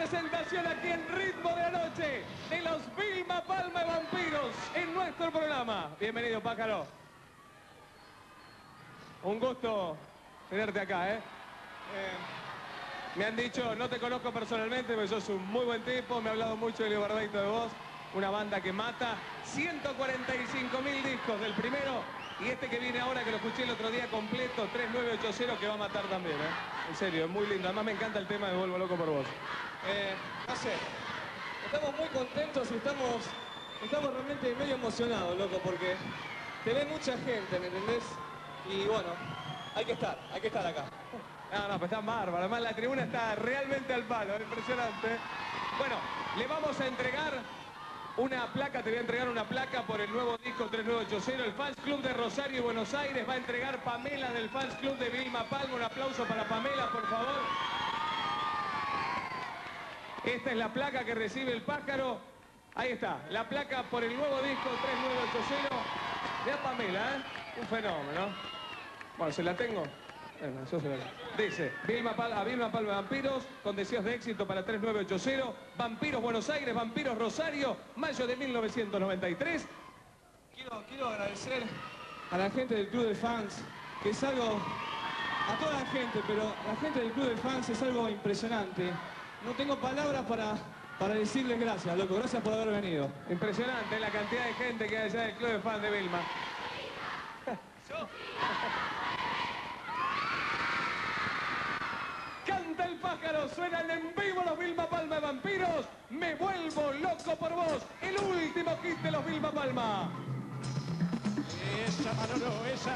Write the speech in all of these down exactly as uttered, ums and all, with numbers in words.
presentación aquí en Ritmo de la Noche de los Vilma Palma Vampiros en nuestro programa. Bienvenido, pájaro. Un gusto tenerte acá, ¿eh? eh me han dicho, no te conozco personalmente, pero sos un muy buen tipo, me ha hablado mucho de Leobardito de vos, una banda que mata. ciento cuarenta y cinco mil discos del primero, y este que viene ahora, que lo escuché el otro día completo, tres nueve ocho cero, que va a matar también, ¿eh? En serio, es muy lindo. Además me encanta el tema de Vuelvo Loco por Vos. Eh, no sé, estamos muy contentos y estamos, estamos realmente medio emocionados, loco, porque te ve mucha gente, ¿me entendés? Y bueno, hay que estar, hay que estar acá. No, no, pues está bárbaro. Además la tribuna está realmente al palo, es impresionante. Bueno, le vamos a entregar una placa, te voy a entregar una placa por el nuevo disco tres nueve ocho cero. El Fans Club de Rosario y Buenos Aires va a entregar Pamela del Fans Club de Vilma Palma. Un aplauso para Pamela, por favor. Esta es la placa que recibe el pájaro. Ahí está, la placa por el nuevo disco tres nueve ocho cero. De Pamela, ¿eh? Un fenómeno. Bueno, ¿se la tengo? Bueno, yo se la tengo. Dice, Vilma Pal a Vilma Palma Vampiros, con deseos de éxito para tres nueve ocho cero. Vampiros Buenos Aires, Vampiros Rosario, mayo de mil novecientos noventa y tres. Quiero, quiero agradecer a la gente del Club de Fans, que es algo, a toda la gente, pero la gente del Club de Fans es algo impresionante. No tengo palabras para, para decirles gracias, loco. Gracias por haber venido. Impresionante la cantidad de gente que hay allá del Club de Fans de Vilma. Yo. Canta el pájaro, suenan en vivo los Vilma Palma de Vampiros. Me vuelvo loco por vos. El último hit de los Vilma Palma. Esa, Manolo, esa.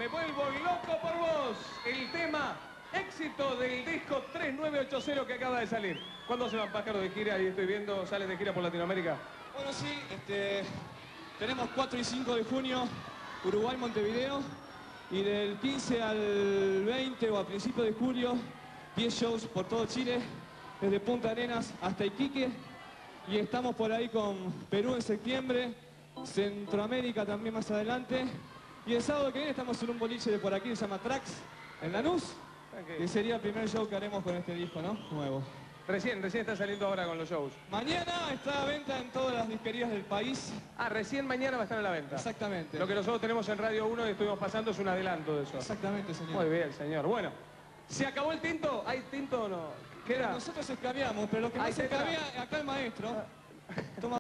Me vuelvo loco por vos. El tema éxito del disco tres nueve ocho cero que acaba de salir. ¿Cuándo se van, Pájaro, de gira? Y estoy viendo, salen de gira por Latinoamérica. Bueno, sí, este, tenemos cuatro y cinco de junio, Uruguay, Montevideo. Y del quince al veinte o a principios de julio, diez shows por todo Chile, desde Punta Arenas hasta Iquique. Y estamos por ahí con Perú en septiembre, Centroamérica también más adelante. Y el sábado que viene estamos en un boliche de por aquí que se llama Trax, en Lanús, Okay. que sería el primer show que haremos con este disco, ¿no? Nuevo. Recién, recién está saliendo ahora con los shows. Mañana está a venta en todas las disquerías del país. Ah, recién mañana va a estar a la venta. Exactamente. Lo que nosotros tenemos en Radio uno y estuvimos pasando es un adelanto de eso. Exactamente, señor. Muy bien, señor. Bueno, ¿se acabó el tinto? ¿Hay tinto o no? ¿Queda? Nosotros escabeamos, pero lo que Ahí más está. escabea acá el maestro. Toma